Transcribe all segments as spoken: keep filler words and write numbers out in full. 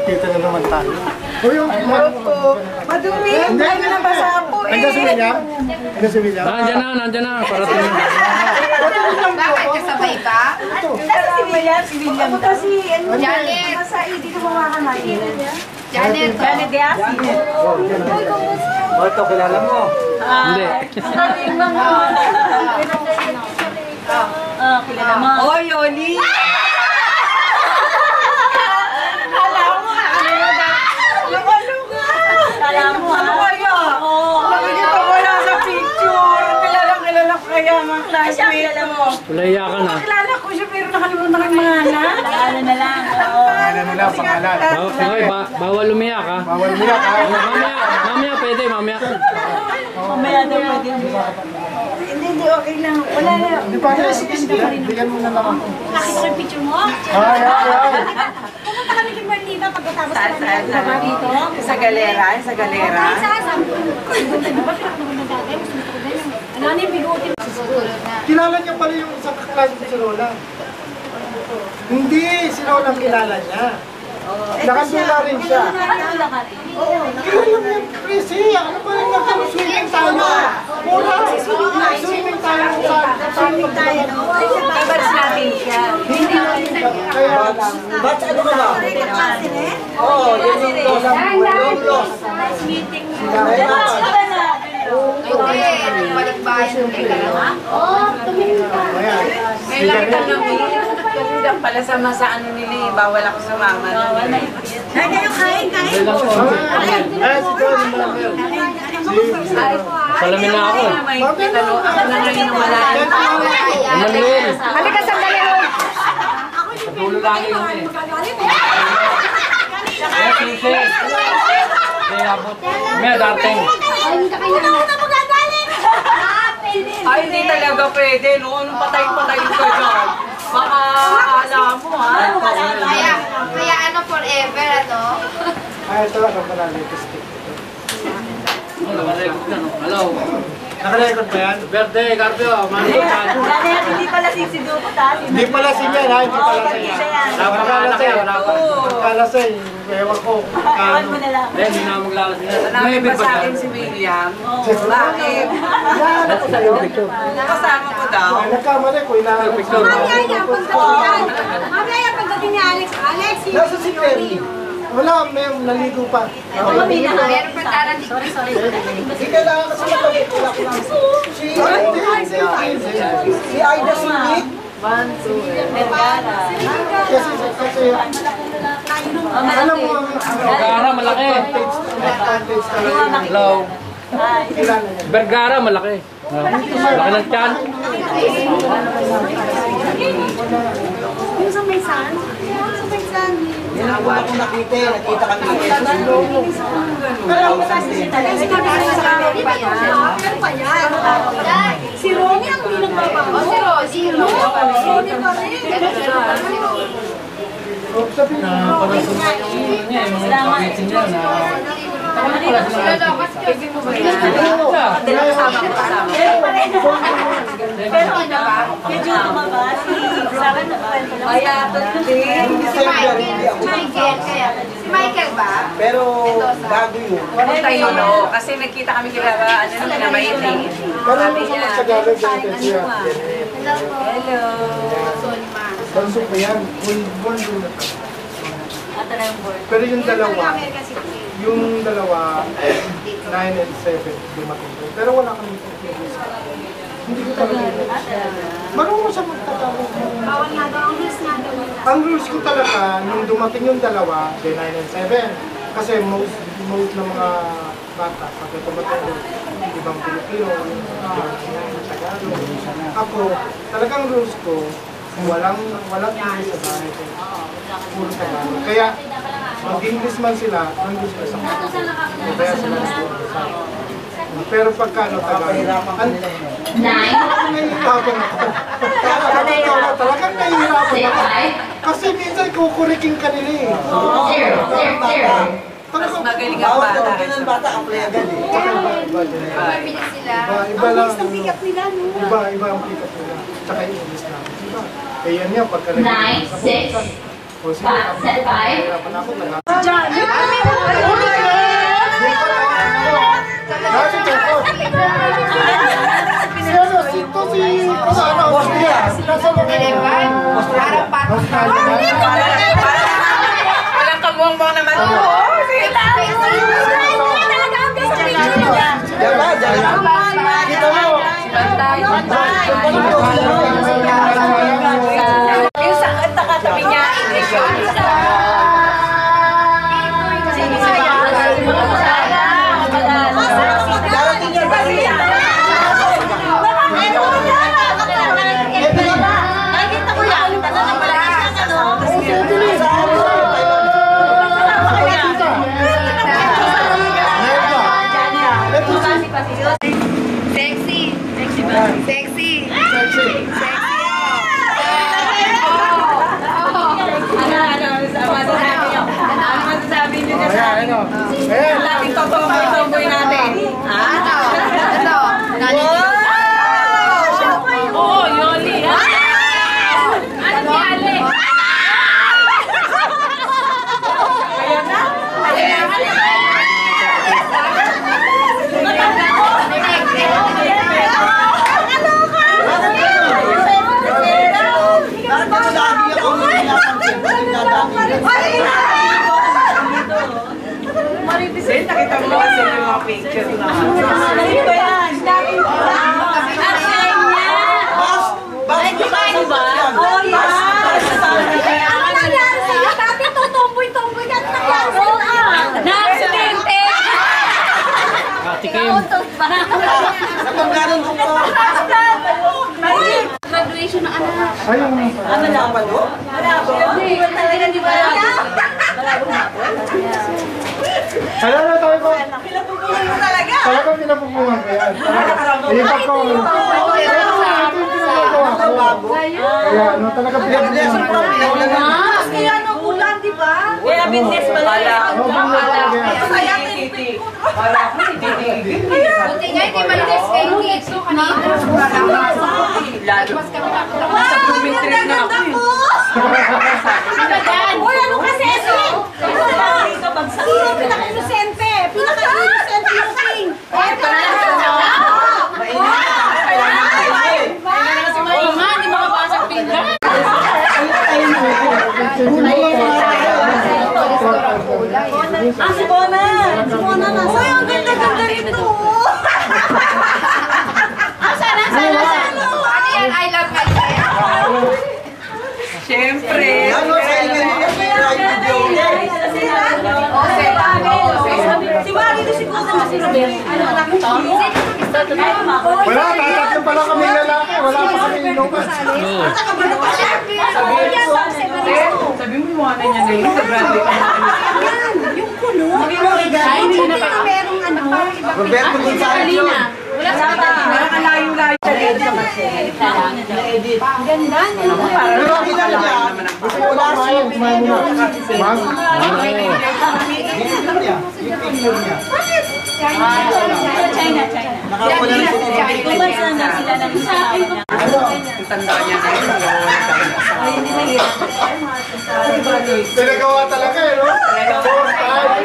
Dito na naman tayo. O yung... Madumi! Ay, nabasa po eh! Nandiyan si William? Nandiyan si William? Nandiyan na, nandiyan na. Parating na. Bakit kasabay ka? Kasi si William, si William. Ako kasi, ano, Janet. masai, dito makakamain. Janet. Janet Diasi. O, ito, kilala mo. Hindi. Ah, kilala mo. Oh, Yoli! Kala mo ha? Oo. Nakikita ko lang sa picture. Kilala-kilala ko kaya mga classmate mo. Ulaya ka na. Kilala ko siya pero nakalimutan ko yung mga anak. Pangalan na lang. Pangalan mo lang, pangalan. Baw okay, ba bawal umiyak ha. Bawal mo lang, ha? Mamaya, mamaya pwede, mamaya. Mamaya daw pwede. Hindi, hindi, okay lang. Wala na. Di ba, bigyan mo na lang ako. Nakita ko yung picture mo? Ay, ay, ay. Pumunta kami kay Marlita pagkatapos Saan, saan, saan? dito. Sa galera, sa galera. Kahit saan, saan. Di ba pinakaman na dati? Mas gusto ko din. Ano ano yung bigotin? Kilala niya pala yung sa klase ko si Lola. Hindi, si Lola ang kilala niya. Nakandula rin siya. Nakatula ka rin. Kilala niya, Prissy. Ano pa rin nagka-swimming tayo? Mura, swimming tayo sa... Swimming tayo, no? Kabars natin siya. Hindi kaya... Ba't ano ka ba? Oo, yun yung loss. Yung loss. Nice meeting you. Hindi, balikbayan ka lang. Oo, tumingin ka. Ayan. May lang ka namin. Kasi lang pala sama sa ano nila eh. Bawal ako sumama. Ay, kayo kain, kain. Ay, si John, malaki. Salamin na ako. May ano, ako na ngayon ang wala. Manuel. Halika sandali ho. Dulo lagi yun eh. Ay, sisi. Ay, abot. May dating. Ay, hindi ka kayo na magagalit. Ay, hindi talaga pwede. No? Anong patay-patay ka dyan? Baka alam mo ha. Kaya, kaya ano forever, ano? Ay, ito lang ang panalo. Hello. Nakarecord ba yan? Birthday, Carpio. Mano ka. Hindi pala sisidukot ha. Hindi pala si Yan, ha? Hindi pala si Yan. Pagkalasay, pagkalasay, ewan ko. Ewan mo na lang. Eh, hindi na maglalas niya. Namin ba sa akin si William? Bakit? Kasama ko daw. Nagkamali ko, inaarap ko. Mamaya, pagdating Mamaya, pagdating ni Alex. Alex, si Nasa si Perry. Wala, may naligo pa. Meron pa tarang di Sorry, sorry. Hindi kailangan kasi magpapitula ko lang. Si Si Aida Singit. Kasi, kasi, alam mo, Vergara, malaki. Hello. kilala niya. Vergara, malaki. Laki ng tiyan. Yung sa may san? Yung sa may san. Yan ang una kong nakita eh. Nakita kami. Pero pa yan. Si Ronnie ang hindi nagbabago. O, si Rosie. Si Ronnie pa rin. Sabi niya, Pero ano, medyo lumabas. Sa akin na ba? Kaya din. Si Michael. Si Michael, kaya. Si Michael ba? Pero bago yun. Ano tayo no? Kasi nagkita kami kilala, ano nung pinamaitin. pero ano sa mga Tagalog ganito siya. Hello po. Hello. Sorry, ma. Banso pa yan. Bull, bull, bull. Ata na yung board. Pero yung dalawa, America City. yung dalawa, nine and seven, dumating ko. Pero wala kami pagkikinis. Hindi ko talaga yun. Marunong siya magtagalog. Bawal nga daw. Ang rules nga daw. Ang rules ko talaga, nung dumating yung dalawa, the nine and seven. Kasi most, most ng mga bata, pag dumating yung ibang Pilipino, ibang Tagalog. Ako, talagang rules ko, walang walang English sa bahay ko. Puro Tagalog. Kaya, mag-English man sila, mag-English ka sa mga. Kaya sila nag-uusap. Pero pagka ano Tagalog, an- nahihirapan ako. Talagang nahihirapan ako. Kasi minsan kukuriking ka nila eh. Zero, zero. Mas magaling ang Bawat bata. daw ng bata, apply agad eh. Mabilis sila. Iba, iba lang. Ang pick up nila, no? Iba, iba ang pick up nila. Tsaka yung English namin. Iba. Kaya yan yan, pagka Nine, six. O sige, hirapan ako. Dati Jungkook. Si ano, si ito si... Ano, Austria. Nasa mga... Parang parang Walang kamuang-muang naman ito. Diyan ba? Diyan ba? Kita mo. Yung sa katabi niya, English yun. Darating yan, darating yan. Nakikita ko yan. Talagang malaki siyang ano. sexy. Sexy ba? Sexy. Sexy. Ano, ano, masasabi niyo? Ano masasabi niyo na sa amin? Ano? Ayan. Ating tomboy-tomboy natin. Ha? Ito. Ito. Oo, Yoli. Ano si Ale? Ayan na. Ayan na. Bakit lagi ako nilalapansin? Bakit dadami? Maribisel, nakita mo kasi yung mga picture na. Ito yan. Bas! Bas! Ano ba? Oh, yan. Ano nangyari sa'yo? Dati tutumboy-tumboy ka. Ano nangyari sa'yo? Na-aksidente. Katikim. Kapag ganun ko po. Graduation ng anak. Ayun. Ano lang ba doon? Talaga di ba? Alam na tayo ko. Pinapupunan mo talaga. Talagang pinapupungan ko yan. Ipak ko. Ito yung pinagawa ko. Kaya ano, talagang Lesson pinapupungan from ko. pinaulan na. Kaya ano ulan, di ba? Kaya business pala yan. Oo, business talaga yan. Kaya titi. Para ako titi. Buti nga hindi malinis kayo dito kanina. Lalo. Mas kami nakakita. Sa grooming trip na ako. Uy, ano kasi ito? Sino pinaka-inosente? Pinaka-inosente yung king. Ito na Oo nga, hindi makapasok pinga. Ah, si Bona! Si Bona na. Uy, ang ganda-ganda rito. Asa na? Sana? Ano yan? I love my hair. Siyempre. Ano sa inyo yung video? Si Mari na siguro na si Robert. Ano, anak mo? Wala, tatatlo pala kami lalaki. Wala pa kami inuman. Sabi mo iwanan niya na yun sa Bradley. Yung kulo. Hindi na merong ano. Roberto Gonzalez yun. Wala sa Nakalayo-layo sa lady sa Na-edit. ganda. Pero ang ilan niya, gusto ko last Kumain, kumain muna. Ma'am? Picture niya. Yung picture niya. China, China. Nakawala na si Titi. Kubansa na sila ng sa akin. Tanda niya na yun. Pinagawa talaga eh, no? Four, five,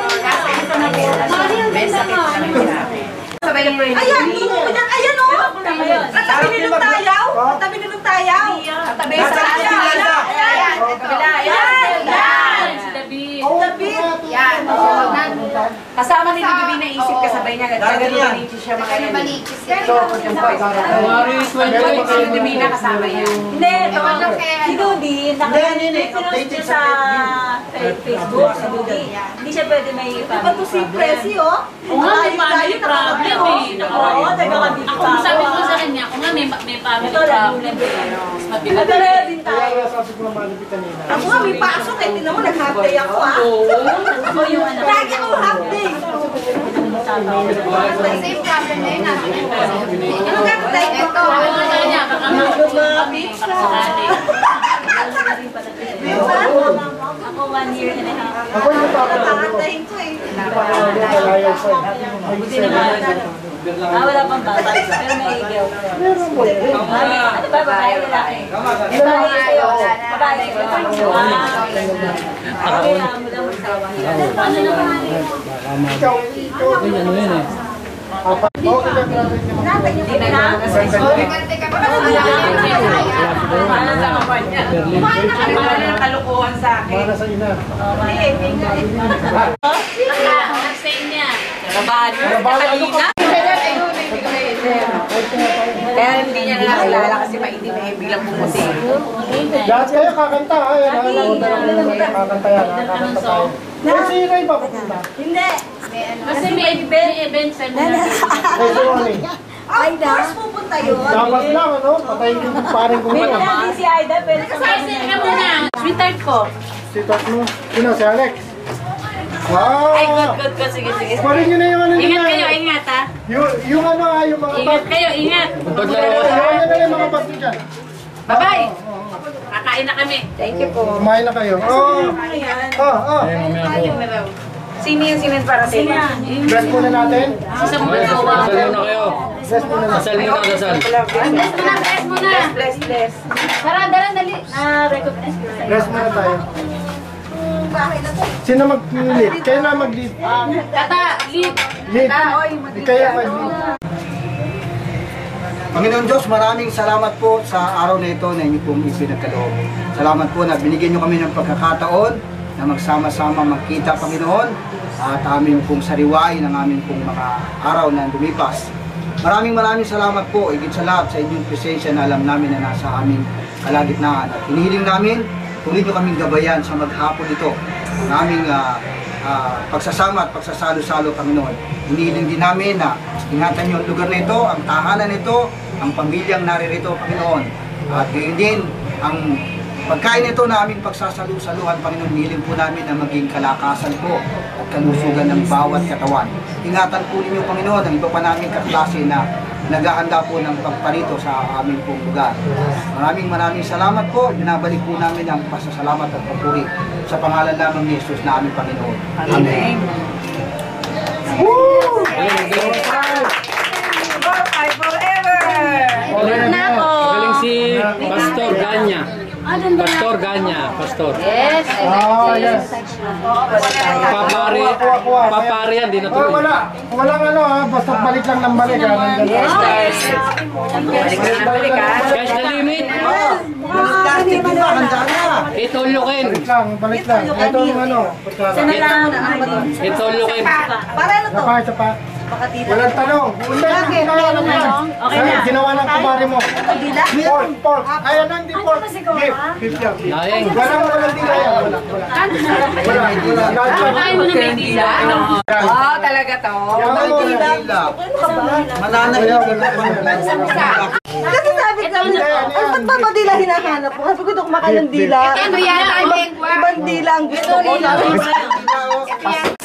Sabay ng brain. Ayan, ayan, ayan o. Katabi nilong tayaw. Katabi nilong tayaw. Katabi sa tayaw. Ayan. Kabila. Ayan. Ayan. David. Yan. Kasama ni Bibi na isip kasabay niya. Gagano balichi siya mga yan. Malikis yan. Si Divina kasama yan. Hindi, tawag lang si Dudi. Naka-pinost siya sa Facebook. Si Dudi. Hindi siya pwede may family. Diba to si Presi, oh? Oo nga, may family problem eh. Oo, nagkakabili Ako, sabi ko sa kanya, kung nga may, may family problem eh. Mas mabigat. Nagkakabili din tayo. Kaya sabi ko naman, kanina. Ako nga, may pasok eh. Tinan mo, nag-half day ako, ah. Ako yung ano. Lagi ako half day. Same problem na yun. Ano nga, tayo Ito. ito? Sabi ko sa kanya, baka makakasakali. Ako one year and a half. Ako yung tapos. Nakakantahin ko eh. Wala Ayaw pa. Ay, seven. Ah, wala pang bata. Pero may igaw. Meron po. Ano ba, babae o lalaki? Babae kayo. Babae kayo. Ah, kailangan mo lang magsawa. Paano naman? Ikaw, ikaw. Ay, ano yun eh. Apat. Oo, ika-graduate naman. Hindi na lang. Paano sa kampanya? Paano ng kalukuhan sa akin? Para sa ina. Say niya. Trabaho. Kanina. Kaya hindi niya nakakilala kasi maitim eh, biglang pumuti. Lahat kayo kakanta ha. Yan, nakakanta lang. Kakanta yan. Kakanta tayo. Eh, si Ray ba pupunta? Hindi. Kasi may event, event seminar. Eh, si Ronnie. Of course pupunta yun. Dapat lang, ano? Patayin yung paring ko May muna. hindi si Aida, pero sa Kasi ka muna. Sweetheart ko. Si Tat mo. Sino? Si Alex? Wow! Ay, good, good, good. Sige, sige. Parin nyo na yung ano nila. Ingat kayo, ingat ha. Yung, yung ano ha, yung mga Ingat bag. kayo, ingat. Yung na yung mga bag nyo dyan. Bye-bye. Kakain na kami. Thank you po. Kumain na kayo. Oh! Oh, oh! Ay, mamaya po. Sino yung sinend para sa inyo? Bless muna natin. Isa mo Ay, na gawa. dasal muna kayo. Bless muna natin. Dasal muna, dasal. Bless muna, bless muna. Bless, bless. Tara, dala, dali. Ah, recognize ko. Bless muna tayo. Sino mag-lead? Kayo na mag-lead. Kata, lead. Lead. Di kayo mag-lead. Panginoon Diyos, maraming salamat po sa araw na ito na inyo pong ipinagkaloob. Salamat po na binigyan nyo kami ng pagkakataon na magsama-sama magkita, Panginoon, at amin pong sariwain ang amin pong mga araw na lumipas. Maraming maraming salamat po, higit sa lahat sa inyong presensya na alam namin na nasa aming kalagitnaan. At hinihiling namin kung inyo kaming gabayan sa maghapon ito, ang aming uh, uh, pagsasama at pagsasalo-salo, Panginoon. Hinihiling din namin na ingatan niyo ang lugar na ito, ang tahanan nito, ang pamilyang naririto, Panginoon. At gayon din ang pagkain ito na aming pagsasalu-saluhan, Panginoon. Hinihiling po namin na maging kalakasan po at kalusugan ng bawat katawan. Ingatan po ninyo, Panginoon, ang iba pa naming kaklase na naghahanda po ng pagparito sa aming pong lugar. Maraming maraming salamat po. Binabalik po namin ang pasasalamat at papuri sa pangalan lamang ni Jesus na aming Panginoon. Amen. Bye forever! Magaling na ako. Magaling si Pastor Ganya. Pastor Ganya. Pastor. Yes, I like Oh, this. yes. Papari. Kuha, kuha. Papari yan. Di na Oh, tuloy. wala. Walang ano ha, basta balik lang ng balik ha. Nandyan. Yes, guys. Balik ka na, balik ka. Sky's the limit. Plastic di ba? Handa na. Itulukin. Balik lang, balik lang. Ito yung ano. Sana lang ang bato. Itulukin. Para ano to? Sapa, sapa. Baka tita. Walang tanong. Bakit? Okay na. Ginawa ng kumari mo. Dila? Pork, pork. Ayan ang di pork. Beef, beef yan. Daing. Walang walang dila yan. Wala, wala. Wala, wala. Kakain mo na may dila. Oo, talaga to. Yan Ay, mo. dila. Mananahimik ka. Kasi sabi ko, Hindi, ano yan? ba't ba ba dila hinahanap mo? Sabi ko ito kumakain ng dila. Andrea, I make Ibang dila ang gusto ko. Pas-